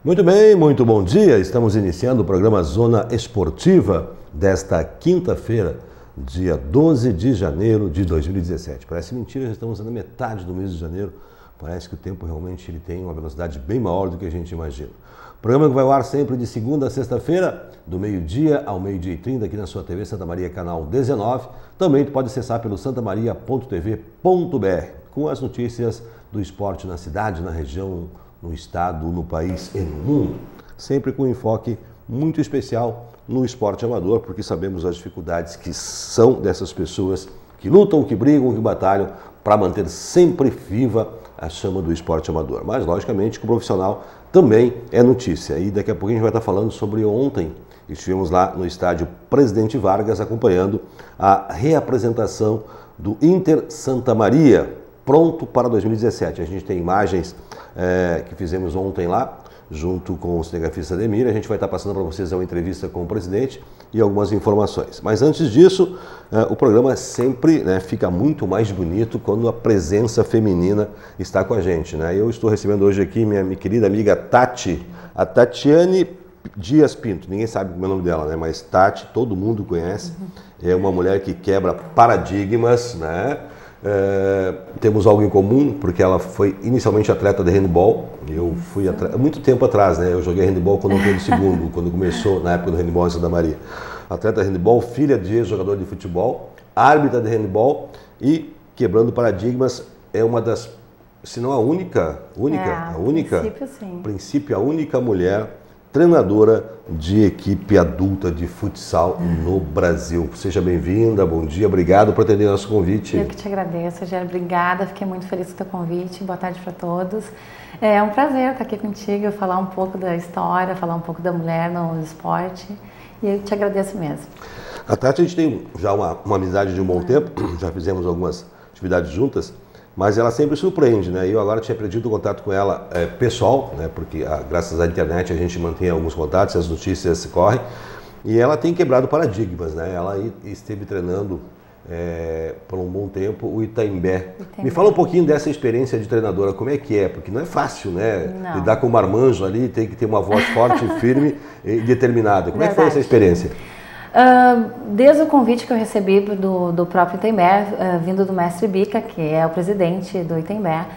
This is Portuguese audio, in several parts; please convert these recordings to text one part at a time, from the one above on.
Muito bem, muito bom dia. Estamos iniciando o programa Zona Esportiva desta quinta-feira, dia 12 de janeiro de 2017. Parece mentira, já estamos na metade do mês de janeiro. Parece que o tempo realmente ele tem uma velocidade bem maior do que a gente imagina. O programa que vai ao ar sempre de segunda a sexta-feira, do meio-dia ao meio-dia e 30, aqui na sua TV Santa Maria, canal 19. Também tu pode acessar pelo santamaria.tv.br com as notícias do esporte na cidade, na região, no estado, no país e no mundo. Sempre com um enfoque muito especial no esporte amador, porque sabemos as dificuldades que são dessas pessoas que lutam, que brigam, que batalham para manter sempre viva a chama do esporte amador. Mas, logicamente, que o profissional também é notícia. E daqui a pouco a gente vai estar falando sobre ontem. Estivemos lá no estádio Presidente Vargas acompanhando a reapresentação do Inter Santa Maria, pronto para 2017. A gente tem imagens que fizemos ontem lá, junto com o cinegrafista Ademir. A gente vai estar passando para vocês uma entrevista com o presidente e algumas informações. Mas antes disso, o programa sempre fica muito mais bonito quando a presença feminina está com a gente. Eu estou recebendo hoje aqui minha querida amiga Tati, a Tatiane Dias Pinto. Ninguém sabe o nome dela, mas Tati, todo mundo conhece. É uma mulher que quebra paradigmas, temos algo em comum, porque ela foi inicialmente atleta de handebol. Eu fui atleta, muito tempo atrás, eu joguei handebol quando eu fui no segundo, quando começou, na época do handebol em Santa Maria. Atleta de handebol, filha de ex-jogador de futebol, árbitra de handebol e quebrando paradigmas, é uma das, se não a única, a única mulher treinadora de equipe adulta de futsal no Brasil. Seja bem-vinda, bom dia, obrigado por atender nosso convite. Eu que te agradeço, Rogério, obrigada, fiquei muito feliz com o teu convite, boa tarde para todos. É um prazer estar aqui contigo, falar um pouco da história, falar um pouco da mulher no esporte, e eu te agradeço mesmo. A Tati, a gente tem já uma amizade de um bom tempo, já fizemos algumas atividades juntas, mas ela sempre surpreende, Eu agora tinha perdido o contato com ela pessoal, porque graças à internet a gente mantém alguns contatos, as notícias correm, e ela tem quebrado paradigmas, Ela esteve treinando por um bom tempo o Itaimbé. Me fala um pouquinho dessa experiência de treinadora, como é que é? Porque não é fácil, Não. Lidar com o marmanjo ali, tem que ter uma voz forte, firme e determinada. Como é que foi essa experiência? Desde o convite que eu recebi do próprio Itaimbé, vindo do mestre Bica, que é o presidente do Itaimbé,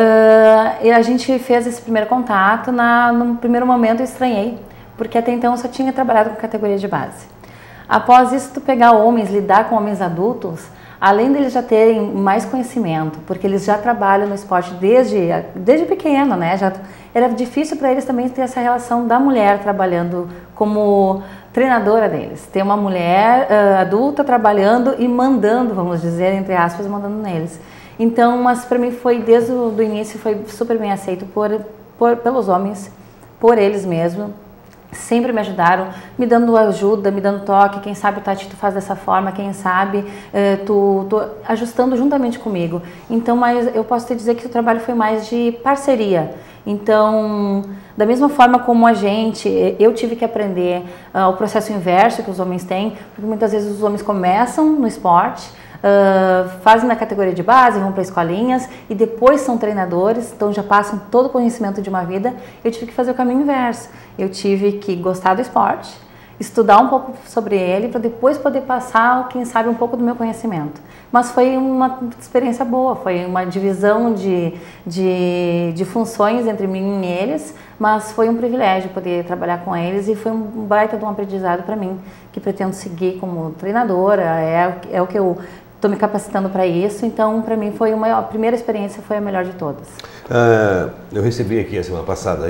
e a gente fez esse primeiro contato. No primeiro momento eu estranhei, porque até então eu só tinha trabalhado com categoria de base. Após isso, tu pegar homens, lidar com homens adultos, além deles já terem mais conhecimento, porque eles já trabalham no esporte desde pequeno, era difícil para eles também ter essa relação da mulher trabalhando como treinadora deles. Ter uma mulher adulta trabalhando e mandando, vamos dizer, entre aspas, mandando neles. Então, mas para mim foi, desde o início, foi super bem aceito pelos homens, por eles mesmos. Sempre me ajudaram, me dando ajuda, me dando toque. Quem sabe, Tati, tu faz dessa forma, quem sabe, tu ajustando juntamente comigo. Então, mas eu posso te dizer que o trabalho foi mais de parceria. Então, da mesma forma como eu tive que aprender o processo inverso que os homens têm, porque muitas vezes os homens começam no esporte, fazem na categoria de base, vão para escolinhas e depois são treinadores, então já passam todo o conhecimento de uma vida. Eu tive que fazer o caminho inverso. Eu tive que gostar do esporte, estudar um pouco sobre ele para depois poder passar, quem sabe, um pouco do meu conhecimento. Mas foi uma experiência boa, foi uma divisão de funções entre mim e eles, mas foi um privilégio poder trabalhar com eles e foi um baita de um aprendizado para mim, que pretendo seguir como treinadora, é o que eu estou me capacitando para isso. Então, para mim, a primeira experiência foi a melhor de todas. Eu recebi aqui a semana passada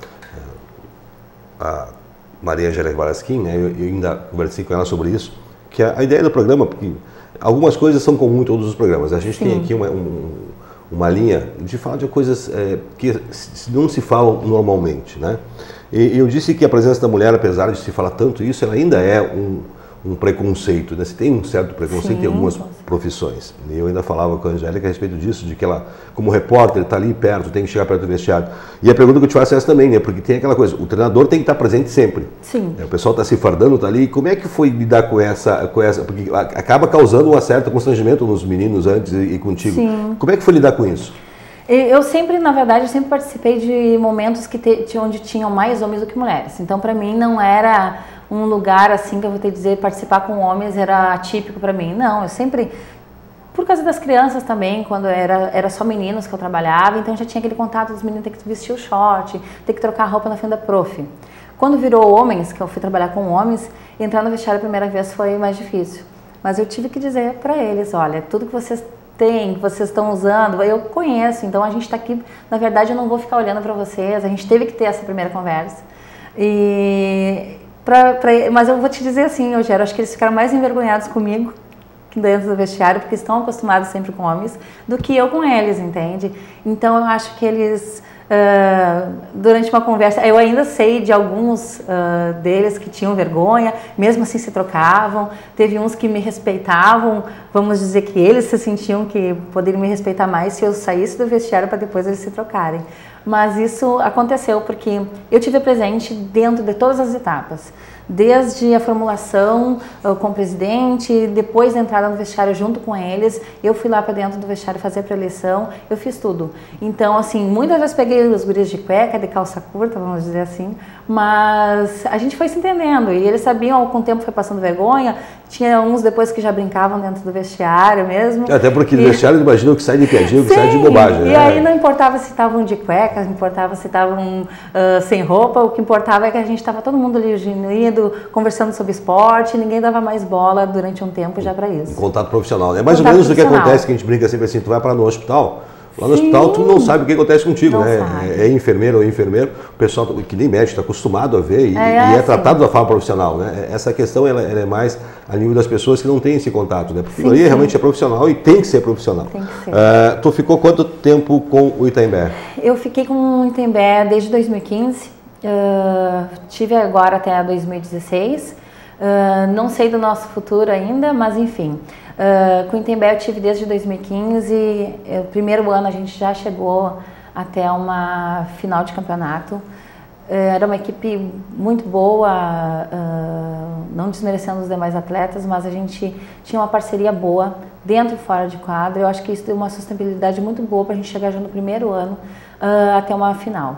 a Maria Angélica Barasquim, eu ainda conversei com ela sobre isso, que a ideia do programa, porque algumas coisas são comuns em todos os programas. A gente tem aqui uma linha de falar de coisas que não se falam normalmente, E eu disse que a presença da mulher, apesar de se falar tanto isso, ela ainda é um preconceito, Você tem um certo preconceito em algumas profissões. E eu ainda falava com a Angélica a respeito disso, de que ela, como repórter, está ali perto, tem que chegar perto do vestiário. E a pergunta que eu te faço é essa também, Porque tem aquela coisa, o treinador tem que estar presente sempre. Sim. O pessoal está se fardando, está ali. Como é que foi lidar com essa... Porque acaba causando um certo constrangimento nos meninos antes e contigo. Sim. Como é que foi lidar com isso? Eu sempre, na verdade, eu sempre participei de momentos onde tinham mais homens do que mulheres. Então, para mim, não era um lugar assim que eu vou te dizer, participar com homens era atípico para mim. Não, eu sempre, por causa das crianças também, quando era só meninos que eu trabalhava, então já tinha aquele contato dos meninos ter que vestir o short, ter que trocar a roupa na frente da prof. Quando virou homens, que eu fui trabalhar com homens, entrar no vestiário a primeira vez foi mais difícil. Mas eu tive que dizer para eles, olha, tudo que vocês têm, que vocês estão usando, eu conheço, então a gente está aqui, na verdade eu não vou ficar olhando para vocês, a gente teve que ter essa primeira conversa. Mas eu vou te dizer assim, Rogério, acho que eles ficaram mais envergonhados comigo dentro do vestiário, porque estão acostumados sempre com homens, do que eu com eles, entende? Então eu acho que eles... durante uma conversa, eu ainda sei de alguns deles que tinham vergonha, mesmo assim se trocavam. Teve uns que me respeitavam, vamos dizer que eles se sentiam que poderiam me respeitar mais se eu saísse do vestiário para depois eles se trocarem. Mas isso aconteceu porque eu tive presente dentro de todas as etapas. Desde a formulação com o presidente, depois da entrada no vestiário junto com eles, eu fui lá para dentro do vestiário fazer a pré-eleição, eu fiz tudo. Então, assim, muitas vezes peguei os guris de cueca, de calça curta, vamos dizer assim, mas a gente foi se entendendo e eles sabiam, com o tempo foi passando vergonha, tinha uns depois que já brincavam dentro do vestiário mesmo. Até porque no vestiário imaginam que sai de piadinho, que sai de bobagem. E aí não importava se estavam de cueca, não importava se estavam sem roupa, o que importava é que a gente estava todo mundo ali unido, conversando sobre esporte, ninguém dava mais bola durante um tempo já para isso. Contato profissional, né? Mais ou menos o que acontece, que a gente brinca sempre assim, tu vai para no hospital, lá no hospital tu não sabe o que acontece contigo, não né? Sabe. É enfermeiro ou enfermeiro, o pessoal que nem médico está acostumado a ver e é tratado da forma profissional, né? Essa questão ela é mais a nível das pessoas que não têm esse contato, né? Porque ali realmente é profissional e tem que ser profissional. Tem que ser. Tu ficou quanto tempo com o Itaimbé? Eu fiquei com o Itaimbé desde 2015, tive agora até 2016. Não sei do nosso futuro ainda, mas enfim. Com o Itaimbé eu tive desde 2015, o primeiro ano a gente já chegou até uma final de campeonato. Era uma equipe muito boa, não desmerecendo os demais atletas, mas a gente tinha uma parceria boa dentro e fora de quadra. Eu acho que isso deu uma sustentabilidade muito boa para a gente chegar já no primeiro ano até uma final.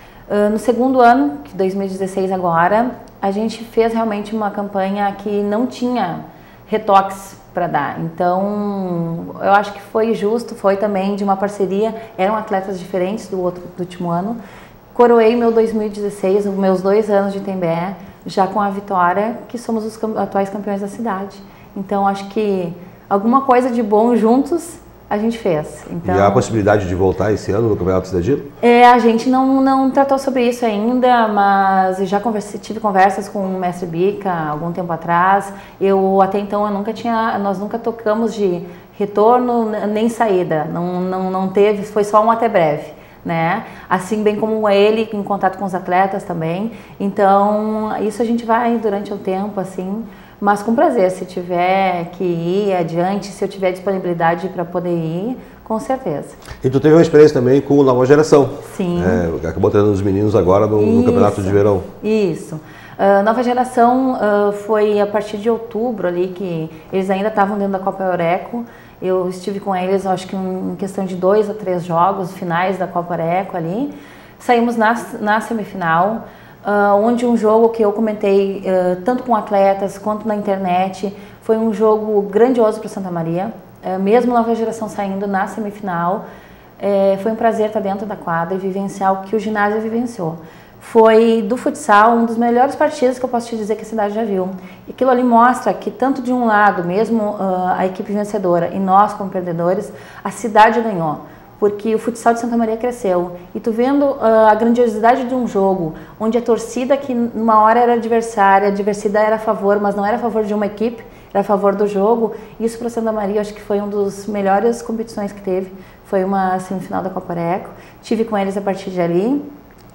No segundo ano, 2016 agora, a gente fez realmente uma campanha que não tinha retoques para dar. Então, eu acho que foi justo, foi também de uma parceria, eram atletas diferentes do último ano. Coroei meu 2016, os meus 2 anos de Itaimbé, já com a vitória, que somos os atuais campeões da cidade. Então, acho que alguma coisa de bom juntos a gente fez. Então, e há a possibilidade de voltar esse ano no Campeonato Cidadino? A gente não tratou sobre isso ainda, mas eu já tive conversas com o mestre Bica algum tempo atrás. Até então nós nunca tocamos de retorno nem saída, não teve, foi só um até breve. Né? Assim bem como ele em contato com os atletas também. Então isso a gente vai durante o tempo assim, mas com prazer, se tiver que ir adiante, se eu tiver disponibilidade para poder ir, com certeza. E tu teve uma experiência também com a Nova Geração. Sim. Acabou treinando os meninos agora no Campeonato de Verão. Isso. Nova Geração foi a partir de outubro ali, que eles ainda estavam dentro da Copa Eureco. Eu estive com eles, acho que em questão de 2 a 3 jogos finais da Copa Eureco ali. Saímos na semifinal, onde um jogo que eu comentei tanto com atletas quanto na internet, foi um jogo grandioso para Santa Maria. Mesmo Nova Geração saindo na semifinal, foi um prazer estar dentro da quadra e vivenciar o que o ginásio vivenciou. Foi do futsal um dos melhores partidos que eu posso te dizer que a cidade já viu. E aquilo ali mostra que tanto de um lado, mesmo a equipe vencedora e nós como perdedores, a cidade ganhou. Porque o futsal de Santa Maria cresceu. E tu vendo a grandiosidade de um jogo, onde a torcida que numa hora era adversária, a diversidade era a favor, mas não era a favor de uma equipe, era a favor do jogo. Isso para Santa Maria, acho que foi uma das melhores competições que teve. Foi uma semifinal da Copa Eureco. Tive com eles a partir de ali.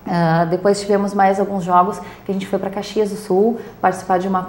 Depois tivemos mais alguns jogos que a gente foi para Caxias do Sul participar de uma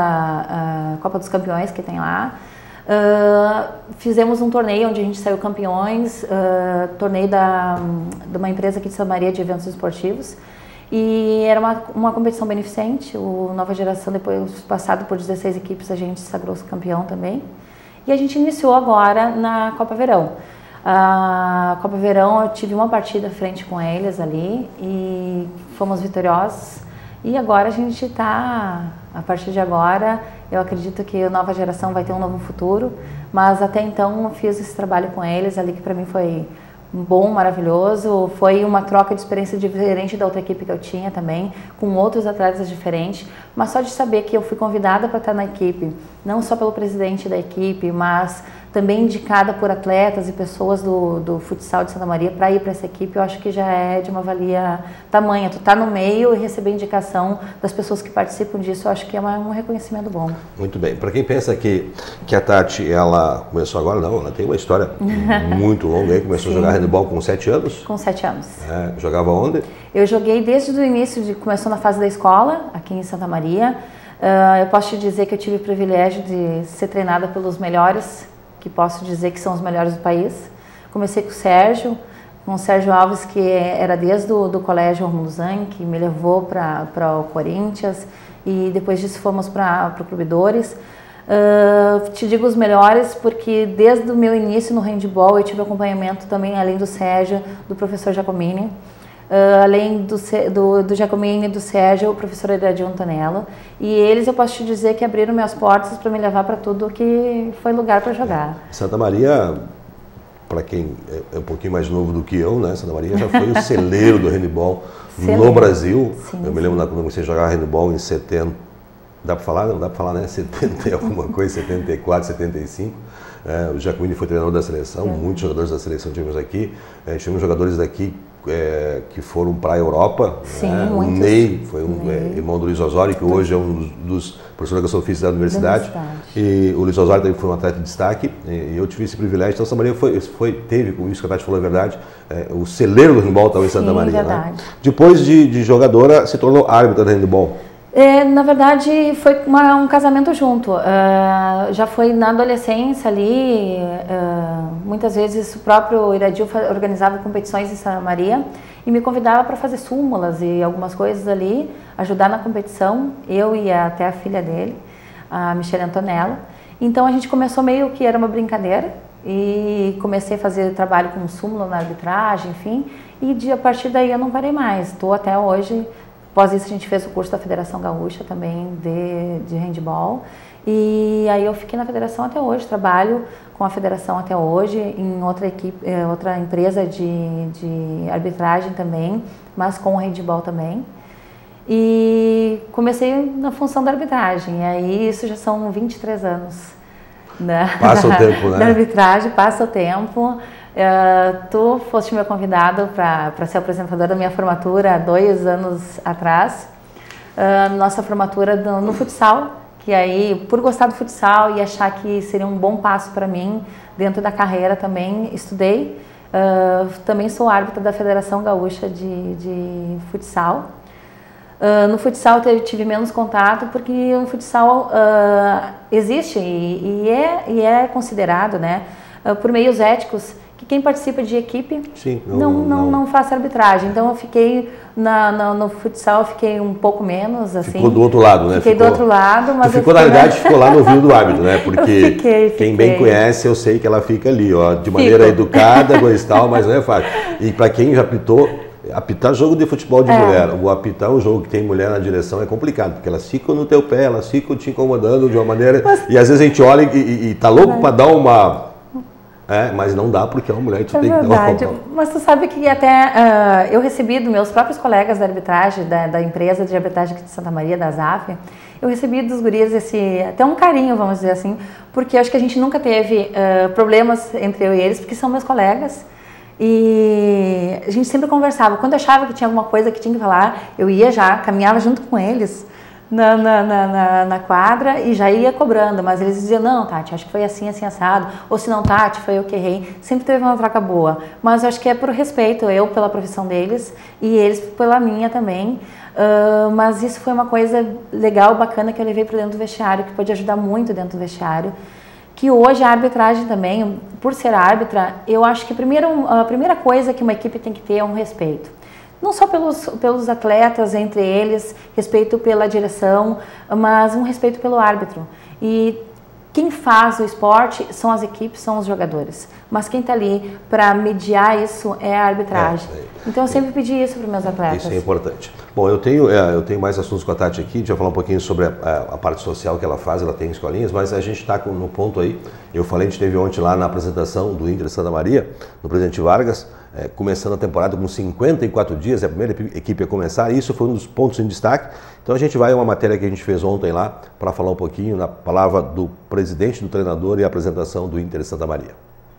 Copa dos Campeões que tem lá. Fizemos um torneio onde a gente saiu campeões, torneio de uma empresa aqui de Santa Maria de eventos esportivos. E era uma competição beneficente. O Nova Geração, depois passado por 16 equipes, a gente se sagrou campeão também. E a gente iniciou agora na Copa Verão. A Copa Verão eu tive uma partida frente com eles ali e fomos vitoriosos. E agora a gente está, a partir de agora, eu acredito que a nova geração vai ter um novo futuro, mas até então eu fiz esse trabalho com eles ali que para mim foi bom, maravilhoso, foi uma troca de experiência diferente da outra equipe que eu tinha também, com outros atletas diferentes, mas só de saber que eu fui convidada para estar na equipe, não só pelo presidente da equipe, mas também indicada por atletas e pessoas do futsal de Santa Maria para ir para essa equipe, eu acho que já é de uma valia tamanha. Tu tá no meio e receber indicação das pessoas que participam disso, eu acho que é um reconhecimento bom. Muito bem. Para quem pensa que a Tati, ela começou agora, não, ela tem uma história muito longa aí, começou a jogar handebol com 7 anos? Com 7 anos. Jogava onde? Eu joguei desde o início, começou na fase da escola, aqui em Santa Maria. Eu posso te dizer que eu tive o privilégio de ser treinada pelos melhores, que posso dizer que são os melhores do país. Comecei com o Sérgio Alves, que era desde do colégio Romulo Zang, que me levou para o Corinthians, e depois disso fomos para o Clube Dores. Te digo os melhores porque desde o meu início no handball eu tive acompanhamento também, além do Sérgio, do professor Giacomini. Além do Giacomini e do Sérgio, o professor Iradio Antonello. E eles, eu posso te dizer que abriram minhas portas para me levar para tudo que foi lugar para jogar. Santa Maria, para quem é um pouquinho mais novo do que eu, né? Santa Maria já foi o celeiro do handball no Brasil. Sim, eu me lembro quando eu comecei a jogar handball em 70. Dá para falar? Não dá para falar, né? 70 alguma coisa, 74, 75. O Giacomini foi treinador da seleção, muitos jogadores da seleção tivemos aqui. Tivemos jogadores daqui que foram para a Europa. Sim, né? O Ney foi irmão do Luiz Osório, que hoje é um dos professores de educação física da universidade. E o Luiz Osório também foi um atleta de destaque. E eu tive esse privilégio. Então, Santa Maria teve, com isso que a Tati falou, é verdade, o celeiro do handball estava em Santa Maria. Né? Depois de jogadora, se tornou árbitra de handball. Na verdade, foi um casamento junto. Já foi na adolescência ali, muitas vezes o próprio Iradio organizava competições em Santa Maria e me convidava para fazer súmulas e algumas coisas ali, ajudar na competição, eu e até a filha dele, a Michelle Antonello. Então a gente começou meio que era uma brincadeira e comecei a fazer trabalho com súmula na arbitragem, enfim, e a partir daí eu não parei mais, estou até hoje. Após isso a gente fez o curso da Federação Gaúcha também de handball e aí eu fiquei na federação até hoje, trabalho com a federação até hoje em outra empresa de arbitragem também, mas com o handball também. E comecei na função da arbitragem, e aí isso já são 23 anos. Passa o tempo, né? Da arbitragem, passa o tempo. Tu foste meu convidado para ser apresentadora da minha formatura há 2 anos atrás, nossa formatura no futsal, que aí, por gostar do futsal e achar que seria um bom passo para mim dentro da carreira também, estudei. Também sou árbitra da Federação Gaúcha de Futsal. No futsal eu tive menos contato porque o futsal existe e é considerado, né, por meios éticos, que quem participa de equipe não faça arbitragem. Então eu fiquei no futsal, fiquei um pouco menos assim. Ficou do outro lado, né? Fiquei do outro lado, mas ficou na realidade, ficou lá no ouvido do árbitro, né? Porque fiquei. Quem bem conhece, eu sei que ela fica ali, ó, de maneira educada, coisa e tal, mas não é fácil. E para quem já apitar jogo de futebol de mulher, ou apitar um jogo que tem mulher na direção é complicado, porque elas ficam no teu pé, elas ficam te incomodando de uma maneira, e às vezes a gente olha e tá louco para dar uma... mas não dá porque é uma mulher, tu tem que dar uma... Mas tu sabe que até eu recebi dos meus próprios colegas da arbitragem, da empresa de arbitragem aqui de Santa Maria, da ZAF, eu recebi dos guris até um carinho, vamos dizer assim, porque eu acho que a gente nunca teve problemas entre eu e eles, porque são meus colegas. E a gente sempre conversava. Quando eu achava que tinha alguma coisa que tinha que falar, eu ia caminhava junto com eles na quadra e já ia cobrando. Mas eles diziam, não, Tati, acho que foi assim, assim, assado. Ou se não, Tati, foi eu que errei. Sempre teve uma troca boa. Mas eu acho que é por respeito, eu pela profissão deles e eles pela minha também. Mas isso foi uma coisa legal, bacana, que eu levei para dentro do vestiário, que pode ajudar muito dentro do vestiário. Que hoje a arbitragem também, por ser árbitra, eu acho que a primeira coisa que uma equipe tem que ter é um respeito. Não só pelos atletas, entre eles, respeito pela direção, mas um respeito pelo árbitro. E quem faz o esporte são as equipes, são os jogadores. Mas quem está ali para mediar isso é a arbitragem. Então eu sempre pedi isso para os meus atletas. Isso é importante. Bom, eu tenho mais assuntos com a Tati aqui, a gente vai falar um pouquinho sobre a parte social que ela faz, ela tem escolinhas, mas a gente está no ponto aí, eu falei, a gente esteve ontem lá na apresentação do Inter Santa Maria, no Presidente Vargas, começando a temporada com 54 dias, é a primeira equipe a começar, e isso foi um dos pontos em destaque. Então a gente vai a uma matéria que a gente fez ontem lá, para falar um pouquinho na palavra do presidente, do treinador e a apresentação do Inter Santa Maria.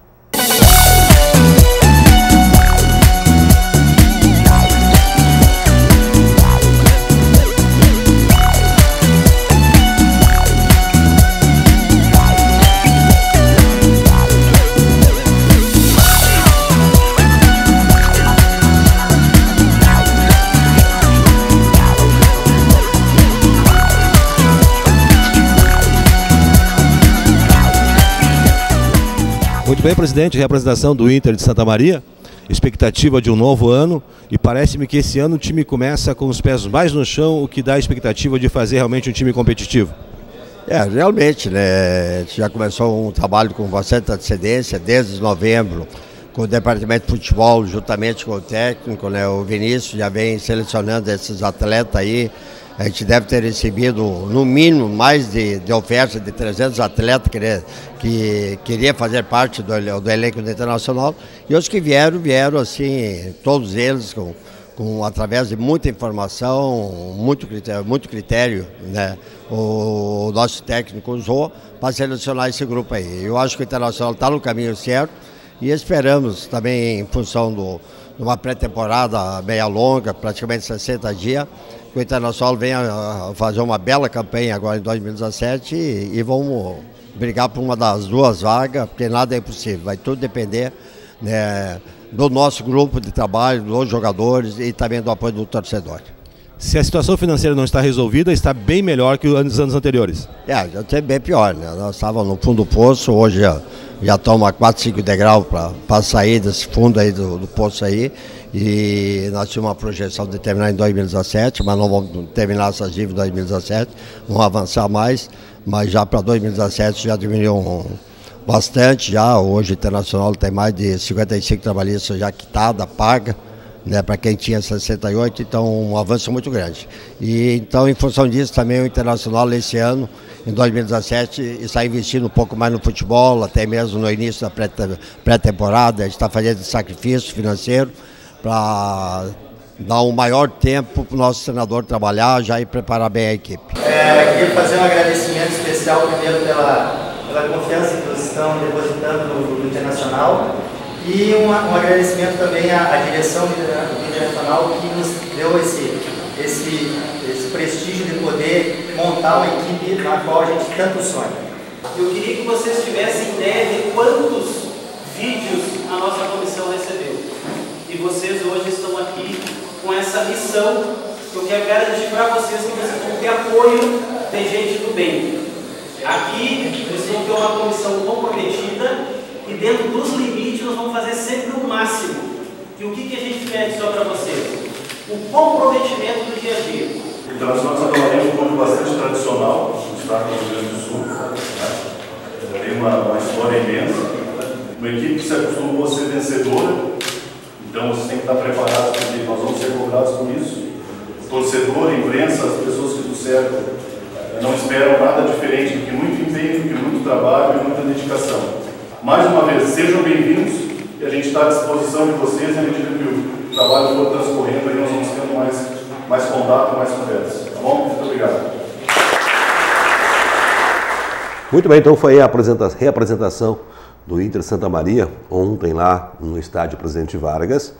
Muito bem, presidente, representação do Inter de Santa Maria, expectativa de um novo ano, e parece-me que esse ano o time começa com os pés mais no chão, o que dá a expectativa de fazer realmente um time competitivo. Realmente, né, a gente já começou um trabalho com bastante antecedência, desde novembro, com o departamento de futebol, juntamente com o técnico, né, o Vinícius já vem selecionando esses atletas aí. A gente deve ter recebido, no mínimo, mais de ofertas de 300 atletas que queriam fazer parte do elenco do Internacional. E os que vieram assim, todos eles através de muita informação, muito critério, né, o nosso técnico usou para selecionar esse grupo aí. Eu acho que o Internacional está no caminho certo e esperamos também, em função de uma pré-temporada meia longa, praticamente 60 dias, que o Internacional venha a fazer uma bela campanha agora em 2017 e vamos brigar por uma das duas vagas, porque nada é impossível, vai tudo depender, né, do nosso grupo de trabalho, dos jogadores e também do apoio do torcedor. Se a situação financeira não está resolvida, está bem melhor que os anos anteriores. Já tem bem pior, né? Nós estávamos no fundo do poço, hoje já estamos a 4, 5 degraus para sair desse fundo aí do poço aí. E nós tínhamos uma projeção de terminar em 2017, mas não vamos terminar essas dívidas em 2017, vamos avançar mais, mas já para 2017 já diminuiu bastante, já hoje o Internacional tem mais de 55 trabalhistas já quitada, paga, né, para quem tinha 68, então um avanço muito grande. E então, em função disso, também o Internacional esse ano, em 2017, está investindo um pouco mais no futebol, até mesmo no início da pré-temporada, a gente está fazendo sacrifício financeiro para dar um maior tempo para o nosso treinador trabalhar já e preparar bem a equipe. Queria fazer um agradecimento especial primeiro pela confiança que vocês estão depositando no Internacional e um agradecimento também à direção do Internacional que nos deu esse prestígio de poder montar uma equipe na qual a gente tanto sonha. Eu queria que vocês tivessem ideia de quantos vídeos a nossa comissão recebeu. E vocês hoje estão aqui com essa missão que eu quero garantir para vocês que vocês vão ter apoio de gente do bem. Aqui vocês vão ter uma comissão comprometida e dentro dos limites nós vamos fazer sempre o máximo. E o que a gente pede só para vocês? O comprometimento do dia a dia. Então, nós trabalhamos um clube bastante tradicional no estado do Rio Grande do Sul, né? Tem uma história imensa, uma equipe que se acostumou a ser vencedora. Então vocês têm que estar preparados, porque nós vamos ser cobrados por isso. O torcedor, a imprensa, as pessoas que nos cercam não esperam nada diferente do que muito empenho, do que muito trabalho e muita dedicação. Mais uma vez, sejam bem-vindos e a gente está à disposição de vocês à medida que o trabalho for transcorrendo e nós vamos tendo mais contato, mais conversa. Tá bom? Muito obrigado. Muito bem, então foi a reapresentação do Inter Santa Maria, ontem lá no estádio Presidente Vargas.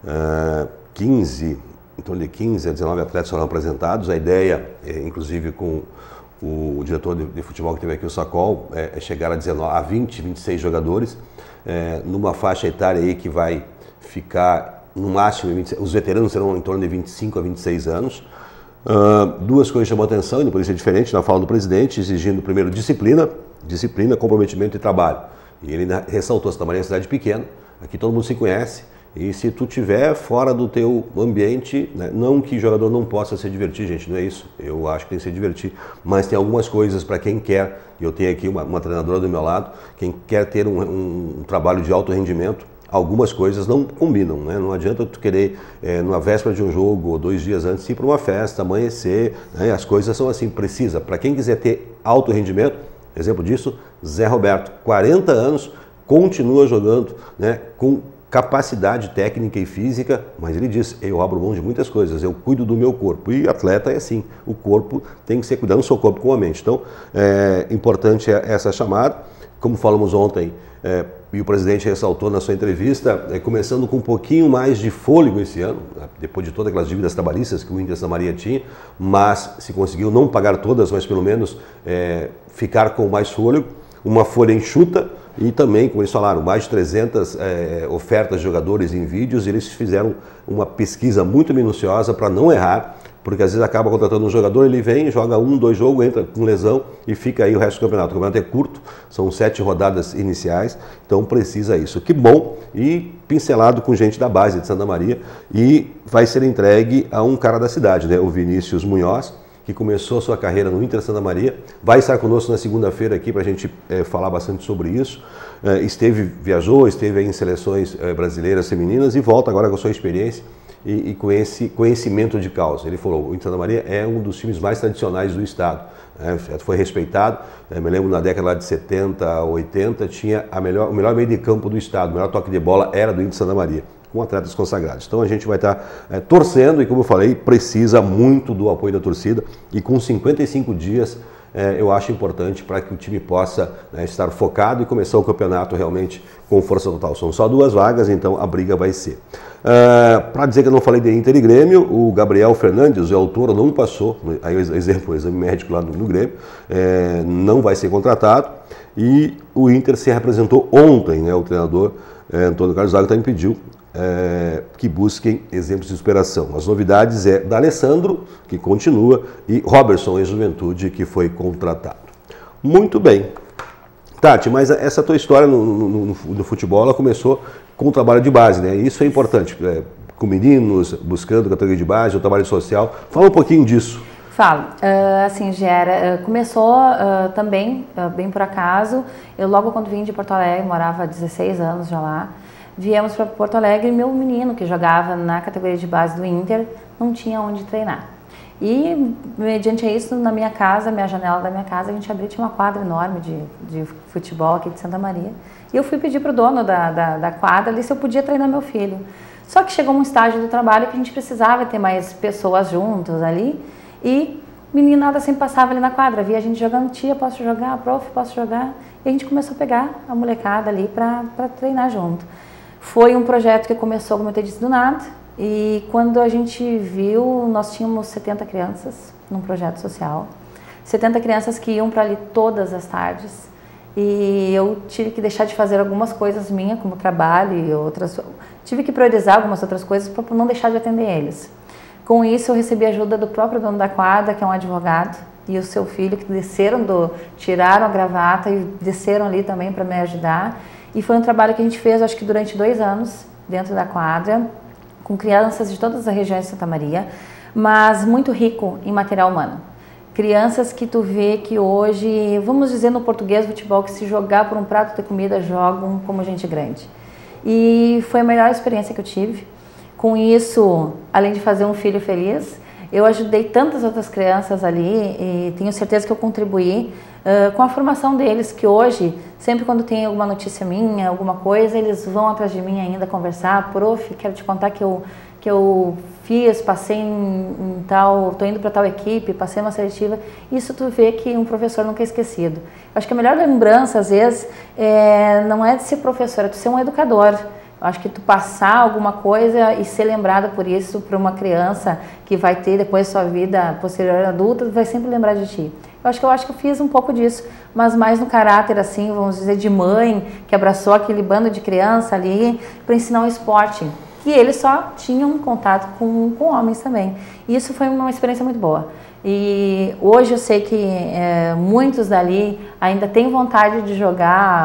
15 em torno de 15 a 19 atletas foram apresentados. A ideia, inclusive com o diretor de futebol que teve aqui, o Sacol, é chegar a 20, 26 jogadores, numa faixa etária aí que vai ficar no máximo, os veteranos serão em torno de 25 a 26 anos. Duas coisas chamam a atenção, e por isso é diferente na fala do presidente, exigindo primeiro disciplina, comprometimento e trabalho. E ele ressaltou, Santa Maria é uma cidade pequena, aqui todo mundo se conhece, E se tu tiver fora do teu ambiente, né, não que o jogador não possa se divertir, gente, não é isso. Eu acho que tem que se divertir, mas tem algumas coisas para quem quer, e eu tenho aqui uma treinadora do meu lado, quem quer ter um trabalho de alto rendimento, algumas coisas não combinam, né? Não adianta tu querer, numa véspera de um jogo ou 2 dias antes, ir para uma festa, amanhecer, né? As coisas são assim, precisa. Para quem quiser ter alto rendimento, exemplo disso, Zé Roberto, 40 anos, continua jogando, né, com capacidade técnica e física, mas ele diz, eu abro mão de muitas coisas, eu cuido do meu corpo. E atleta é assim, o corpo tem que ser cuidado, não só o corpo com a mente. Então, é importante essa chamada, como falamos ontem, e o presidente ressaltou na sua entrevista, começando com um pouquinho mais de fôlego esse ano, depois de todas aquelas dívidas trabalhistas que o Inter Santa Maria tinha, mas se conseguiu não pagar todas, mas pelo menos ficar com mais fôlego, uma folha enxuta. E também, como eles falaram, mais de 300 ofertas de jogadores em vídeos, e eles fizeram uma pesquisa muito minuciosa para não errar, porque às vezes acaba contratando um jogador, ele vem, joga 1, 2 jogos, entra com lesão e fica aí o resto do campeonato. O campeonato é curto, são 7 rodadas iniciais, então precisa isso. Que bom, e pincelado com gente da base de Santa Maria, e vai ser entregue a um cara da cidade, né? O Vinícius Munhoz, que começou a sua carreira no Inter Santa Maria, vai estar conosco na segunda-feira aqui para a gente falar bastante sobre isso. Viajou, esteve aí em seleções brasileiras femininas e volta agora com a sua experiência e com esse conhecimento de causa. Ele falou, o Inter Santa Maria é um dos times mais tradicionais do estado, foi respeitado. Me lembro na década lá de 70, 80, tinha o melhor meio de campo do estado, o melhor toque de bola era do Inter Santa Maria, com atletas consagrados. Então a gente vai estar torcendo e, como eu falei, precisa muito do apoio da torcida, e com 55 dias eu acho importante para que o time possa estar focado e começar o campeonato realmente com força total. São só 2 vagas, então a briga vai ser. Para dizer que eu não falei de Inter e Grêmio, o Gabriel Fernandes, o autor, não passou, aí exemplo, o exame médico lá no Grêmio, não vai ser contratado, e o Inter se representou ontem, né, o treinador Antônio Carlos Zago também pediu que busquem exemplos de superação. As novidades da Alessandro, que continua, e Robertson, ex-Juventude, que foi contratado. Muito bem. Tati, mas essa tua história no futebol, ela começou com o trabalho de base, né? Isso é importante, com meninos, buscando categoria de base, o trabalho social. Fala um pouquinho disso. Falo. Assim, Gera, começou também, bem por acaso. Eu logo quando vim de Porto Alegre, morava há 16 anos já lá, viemos para Porto Alegre e meu menino, que jogava na categoria de base do Inter, não tinha onde treinar. E, mediante isso, na minha casa, minha janela da minha casa, a gente abriu, tinha uma quadra enorme de futebol aqui de Santa Maria. E eu fui pedir para o dono da quadra ali se eu podia treinar meu filho. Só que chegou um estágio do trabalho que a gente precisava ter mais pessoas juntas ali. E meninada sempre passava ali na quadra, via a gente jogando, tia, posso jogar, prof, posso jogar. E a gente começou a pegar a molecada ali para treinar junto. Foi um projeto que começou, como eu te disse, do nada, e quando a gente viu, nós tínhamos 70 crianças num projeto social, 70 crianças que iam para ali todas as tardes, e eu tive que deixar de fazer algumas coisas minhas, como trabalho e outras, tive que priorizar algumas outras coisas para não deixar de atender eles. Com isso, eu recebi ajuda do próprio dono da quadra, que é um advogado, e o seu filho, que tiraram a gravata e desceram ali também para me ajudar. E foi um trabalho que a gente fez, acho que durante 2 anos, dentro da quadra, com crianças de todas as regiões de Santa Maria, mas muito rico em material humano. Crianças que tu vê que hoje, vamos dizer no português, futebol, que se jogar por um prato de comida, jogam como gente grande. E foi a melhor experiência que eu tive. Com isso, além de fazer um filho feliz, eu ajudei tantas outras crianças ali e tenho certeza que eu contribuí com a formação deles, que hoje, sempre quando tem alguma notícia minha, alguma coisa, eles vão atrás de mim ainda conversar. Prof, quero te contar que eu fiz, passei em tal, estou indo para tal equipe, passei uma seletiva. Isso tu vê que um professor nunca é esquecido. Eu acho que a melhor lembrança, às vezes, não é de ser professor, é de ser um educador. Eu acho que tu passar alguma coisa e ser lembrada por isso para uma criança que vai ter depois sua vida posterior adulta, vai sempre lembrar de ti. Eu acho que eu fiz um pouco disso, mas mais no caráter, assim, vamos dizer, de mãe, que abraçou aquele bando de criança ali para ensinar um esporte. E eles só tinham contato com homens também. E isso foi uma experiência muito boa. E hoje eu sei que muitos dali ainda têm vontade de jogar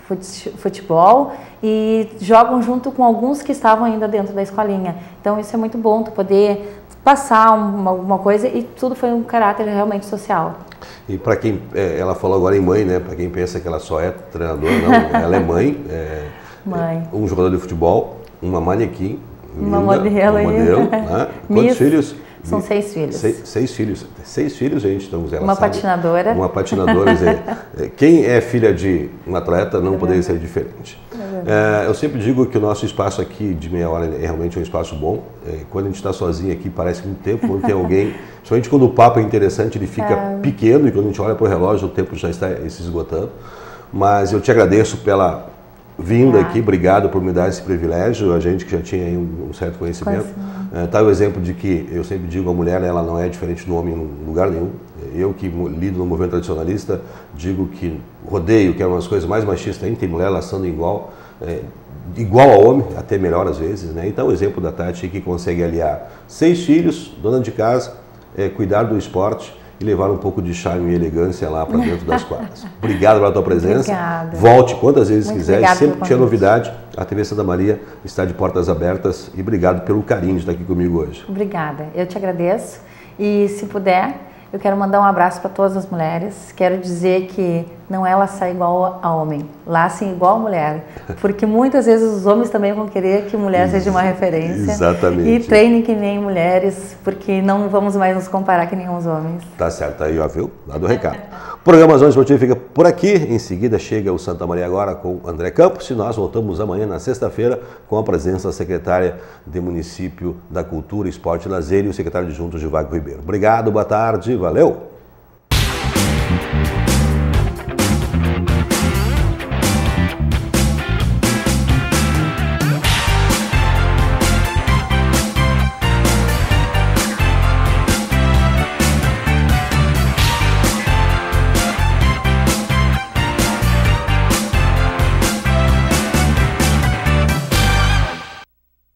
futebol e jogam junto com alguns que estavam ainda dentro da escolinha. Então isso é muito bom, tu poder passar alguma coisa, e tudo foi um caráter realmente social. E para quem, ela falou agora em mãe, né? Para quem pensa que ela só é treinadora, não, ela é mãe. Mãe. Um jogador de futebol, uma manequim, Uma linda, modelo, uma modelo, né? Quantos filhos? São 6 filhos. 6 filhos. 6 filhos, gente. Então, ela uma sabe, patinadora. Uma patinadora. Quem é filha de um atleta não poderia ser diferente. Eu sempre digo que o nosso espaço aqui de meia hora é realmente um espaço bom. Quando a gente está sozinho aqui, parece muito tempo. Quando tem alguém, principalmente quando o papo é interessante, ele fica pequeno, e quando a gente olha para o relógio, o tempo já está se esgotando. Mas eu te agradeço pela vinda aqui, obrigado por me dar esse privilégio, a gente que já tinha aí um certo conhecimento. Tá o exemplo de que eu sempre digo, a mulher ela não é diferente do homem em lugar nenhum. Eu que lido no movimento tradicionalista, digo que rodeio, que é uma das coisas mais machistas ainda, tem mulher laçando igual ao homem, até melhor às vezes, né? Então o exemplo da Tati que consegue aliar 6 filhos, dona de casa, cuidar do esporte e levar um pouco de charme e elegância lá para dentro das quadras. Obrigado pela tua presença. Obrigada. Volte quantas vezes quiser. Sempre que tiver convite. novidade, a TV Santa Maria está de portas abertas. E obrigado pelo carinho de estar aqui comigo hoje. Obrigada. Eu te agradeço. E se puder, eu quero mandar um abraço para todas as mulheres. Quero dizer que não é laçar igual a homem, lacem igual a mulher. Porque muitas vezes os homens também vão querer que mulher seja uma referência. Exatamente. E treinem que nem mulheres, porque não vamos mais nos comparar que nem os homens. Tá certo, aí ó, viu? Dado o recado. O programa Zona Esportiva fica por aqui. Em seguida chega o Santa Maria Agora com o André Campos. E nós voltamos amanhã, na sexta-feira, com a presença da secretária de Município da Cultura, Esporte e Lazer e o secretário adjunto Givago Ribeiro. Obrigado, boa tarde, valeu!